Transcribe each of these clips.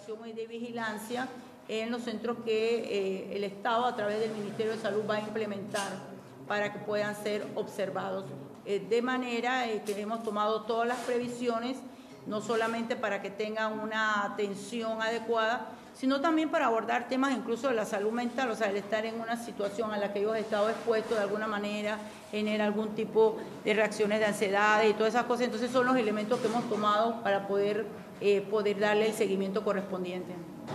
observación y de vigilancia en los centros que el Estado a través del Ministerio de Salud va a implementar para que puedan ser observados. De manera que hemos tomado todas las previsiones, no solamente para que tengan una atención adecuada, sino también para abordar temas incluso de la salud mental, o sea, el estar en una situación a la que ellos han estado expuestos de alguna manera, genera algún tipo de reacciones de ansiedad y todas esas cosas. Entonces son los elementos que hemos tomado para poder darle el seguimiento correspondiente.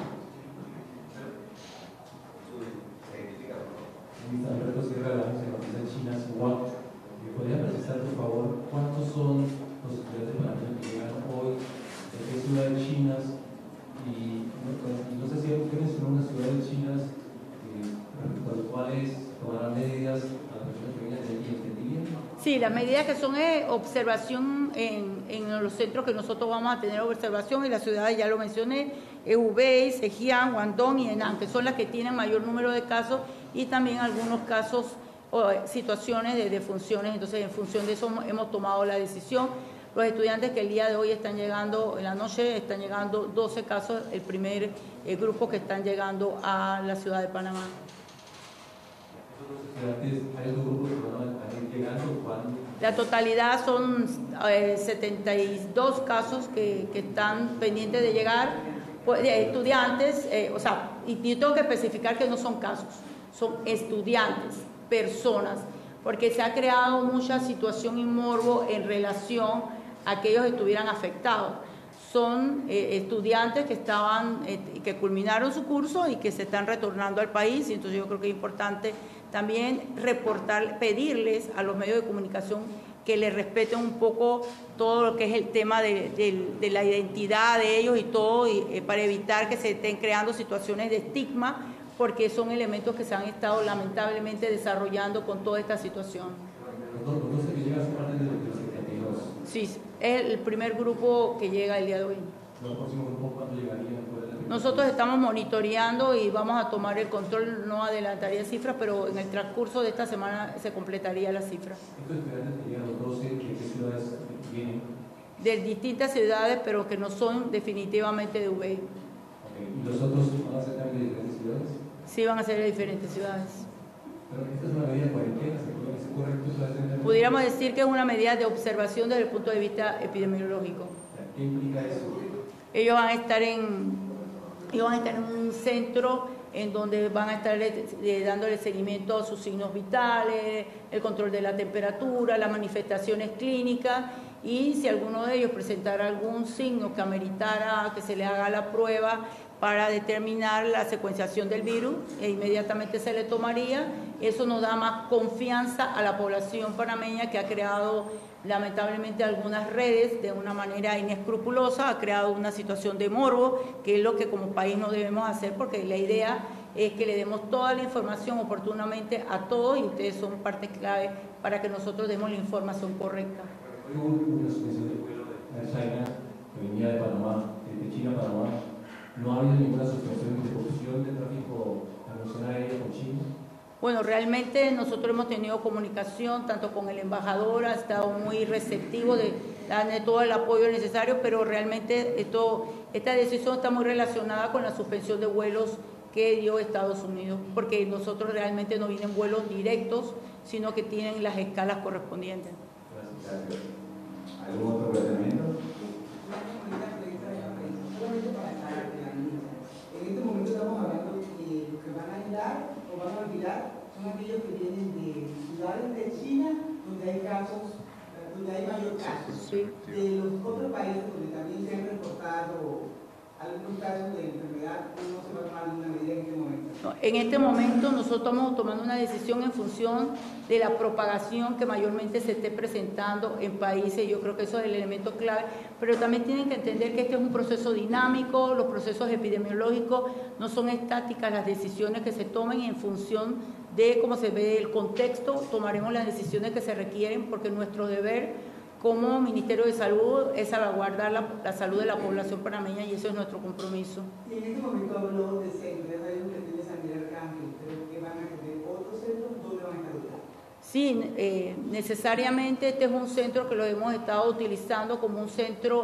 Alberto Sierra de la Agencia de Noticias Chinas, UAC. ¿Me podría precisar, por favor, cuántos son los estudiantes panameños que llegan hoy de qué ciudades chinas? Y no sé si usted mencionó unas ciudades chinas respecto a las cuales tomarán medidas a las personas que vienen de allí, ¿entendí bien? Sí, las medidas que son observación en los centros que nosotros vamos a tener observación, y las ciudades ya lo mencioné, Hubei, Zhejiang, Guangdong y Henan, que son las que tienen mayor número de casos, y también algunos casos o situaciones de defunciones. Entonces, en función de eso hemos tomado la decisión. Los estudiantes que el día de hoy están llegando, en la noche están llegando 12 casos, el primer grupo que están llegando a la ciudad de Panamá. ¿Hay otros grupos que van a ir llegando? ¿Cuándo? La totalidad son 72 casos que están pendientes de llegar, estudiantes, y tengo que especificar que no son casos, son estudiantes, personas, porque se ha creado mucha situación y morbo en relación a que ellos estuvieran afectados. Son estudiantes que que culminaron su curso y que se están retornando al país, y entonces yo creo que es importante también pedirles a los medios de comunicación que les respeten un poco todo lo que es el tema de la identidad de ellos y todo, para evitar que se estén creando situaciones de estigma, porque son elementos que se han estado lamentablemente desarrollando con toda esta situación. ¿No sé que llega a ser parte de los 72? Sí, es el primer grupo que llega el día de hoy. ¿Los próximos grupos cuándo llegarían? Nosotros estamos monitoreando y vamos a tomar el control. No adelantaría cifras, pero en el transcurso de esta semana se completaría la cifra. ¿Estos estudiantes que llegan los 12, de qué ciudades vienen? De distintas ciudades, pero que no son definitivamente de Hubei. Okay. ¿Y los otros van a ser también de diferentes ciudades? Sí, van a ser de diferentes ciudades. Pero esta es una medida de cuarentena, ¿es correcto? Pudiéramos decir que es una medida de observación desde el punto de vista epidemiológico. ¿Qué implica eso? Ellos van a estar en un centro en donde van a estar dándole seguimiento a sus signos vitales, el control de la temperatura, las manifestaciones clínicas, y si alguno de ellos presentara algún signo que ameritara que se le haga la prueba para determinar la secuenciación del virus, inmediatamente se le tomaría. Eso nos da más confianza a la población panameña, que ha creado lamentablemente algunas redes de una manera inescrupulosa, ha creado una situación de morbo, que es lo que como país no debemos hacer, porque la idea es que le demos toda la información oportunamente a todos, y ustedes son parte clave para que nosotros demos la información correcta. Hoy hubo una suspensión del vuelo de Air China que venía de Panamá, de China a Panamá. ¿No ha habido ninguna suspensión de interrupción de tráfico nacional aéreo con China? Bueno, realmente nosotros hemos tenido comunicación tanto con el embajador, ha estado muy receptivo de darle todo el apoyo necesario, pero realmente esta decisión está muy relacionada con la suspensión de vuelos que dio Estados Unidos, porque nosotros realmente no vienen vuelos directos, sino que tienen las escalas correspondientes. Gracias. ¿Algún otro planteamiento? En este momento estamos hablando que los que van a aislar o van a olvidar son aquellos que vienen de ciudades de China donde hay casos, donde hay mayor casos. Sí. De los otros países donde también se han reportado algunos casos de enfermedad, no se va a tomar ninguna medida en este momento. No, en este momento nosotros estamos tomando una decisión en función de la propagación que mayormente se esté presentando en países. Yo creo que eso es el elemento clave, pero también tienen que entender que este es un proceso dinámico. Los procesos epidemiológicos no son estáticas, las decisiones que se tomen, en función de cómo se ve el contexto tomaremos las decisiones que se requieren, porque nuestro deber como Ministerio de Salud es salvaguardar la salud de la población panameña, y eso es nuestro compromiso. Y en este momento habló de centros, ya sabemos que tiene San Miguel Arcángel, pero que van a tener otros centros, ¿dónde van a estar ubicados? Sí, necesariamente este es un centro que lo hemos estado utilizando como un centro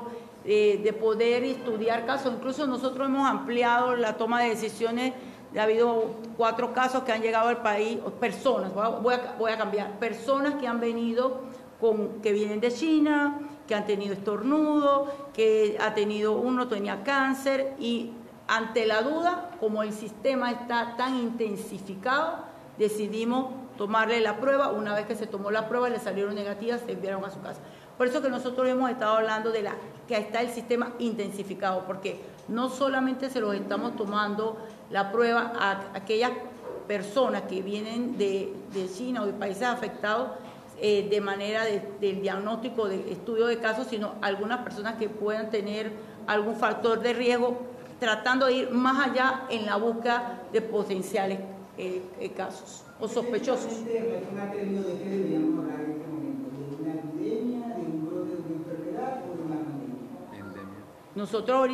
de poder estudiar casos. Incluso nosotros hemos ampliado la toma de decisiones. Ha habido 4 casos que han llegado al país, personas, voy a cambiar, personas que han venido que vienen de China, que han tenido estornudo, que uno tenía cáncer, y ante la duda, como el sistema está tan intensificado, decidimos tomarle la prueba. Una vez que se tomó la prueba, le salieron negativas, se enviaron a su casa. Por eso que nosotros hemos estado hablando de que está el sistema intensificado, porque no solamente se los estamos tomando la prueba a aquellas personas que vienen de China o de países afectados de manera del diagnóstico, de estudio de casos, sino algunas personas que puedan tener algún factor de riesgo, tratando de ir más allá en la búsqueda de potenciales casos o sospechosos. ¿De qué deberíamos hablar en este momento? ¿De una epidemia, de un brote de una enfermedad o de una pandemia? Nosotros ahorita,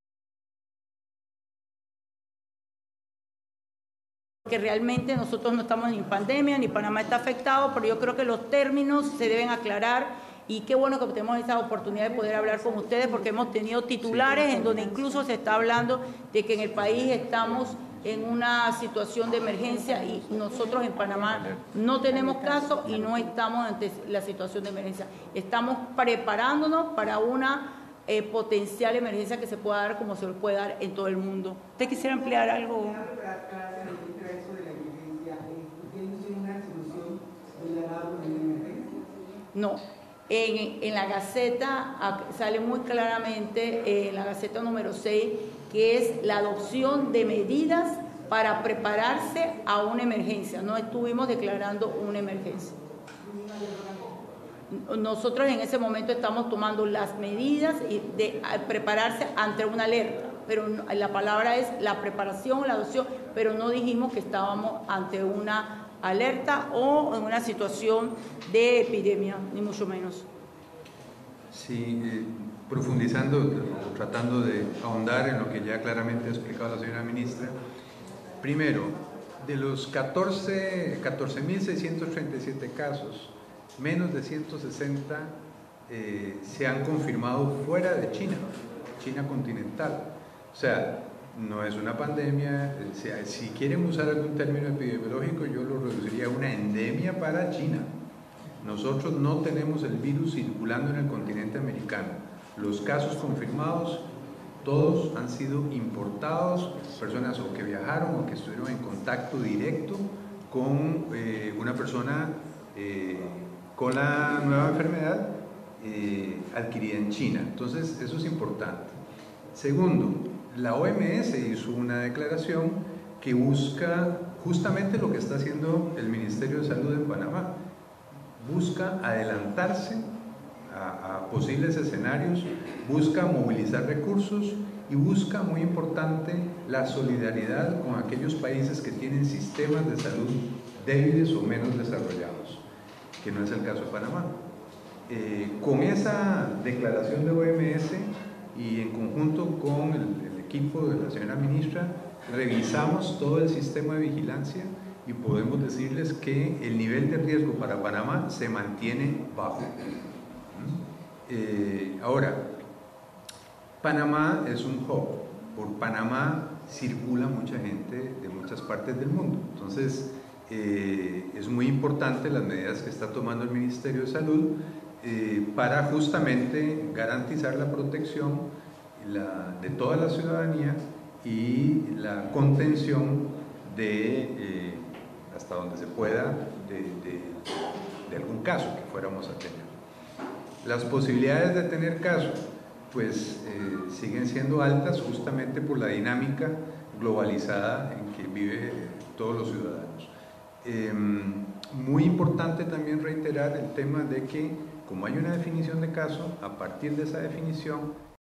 que realmente nosotros no estamos ni en pandemia, ni Panamá está afectado, pero yo creo que los términos se deben aclarar, y qué bueno que tenemos esta oportunidad de poder hablar con ustedes, porque hemos tenido titulares en donde incluso se está hablando de que en el país estamos en una situación de emergencia, y nosotros en Panamá no tenemos caso y no estamos ante la situación de emergencia. Estamos preparándonos para una potencial emergencia que se pueda dar, como se puede dar en todo el mundo. ¿Usted quisiera ampliar algo? No, en la Gaceta sale muy claramente, en la Gaceta número 6, que es la adopción de medidas para prepararse a una emergencia. No estuvimos declarando una emergencia. Nosotros en ese momento estamos tomando las medidas de prepararse ante una alerta, pero la palabra es la preparación, la adopción, pero no dijimos que estábamos ante una alerta o en una situación de epidemia, ni mucho menos. Sí, profundizando, tratando de ahondar en lo que ya claramente ha explicado la señora ministra. Primero, de los 14.637 casos, menos de 160 se han confirmado fuera de China, China continental. O sea, no es una pandemia. Si quieren usar algún término epidemiológico, yo lo reduciría a una endemia para China. Nosotros no tenemos el virus circulando en el continente americano. Los casos confirmados, todos han sido importados, personas o que viajaron o que estuvieron en contacto directo con una persona con la nueva enfermedad adquirida en China. Entonces, eso es importante. Segundo, la OMS hizo una declaración que busca justamente lo que está haciendo el Ministerio de Salud en Panamá. Busca adelantarse a posibles escenarios, busca movilizar recursos y busca, muy importante, la solidaridad con aquellos países que tienen sistemas de salud débiles o menos desarrollados, que no es el caso de Panamá. Con esa declaración de OMS y en conjunto con el equipo de la señora ministra, revisamos todo el sistema de vigilancia y podemos decirles que el nivel de riesgo para Panamá se mantiene bajo. Ahora, Panamá es un hub. Por Panamá circula mucha gente de muchas partes del mundo. Entonces, es muy importante las medidas que está tomando el Ministerio de Salud para justamente garantizar la protección de toda la ciudadanía y la contención de, hasta donde se pueda, de algún caso que fuéramos a tener. Las posibilidades de tener caso, pues siguen siendo altas justamente por la dinámica globalizada en que vive todos los ciudadanos. Muy importante también reiterar el tema de que, como hay una definición de caso, a partir de esa definición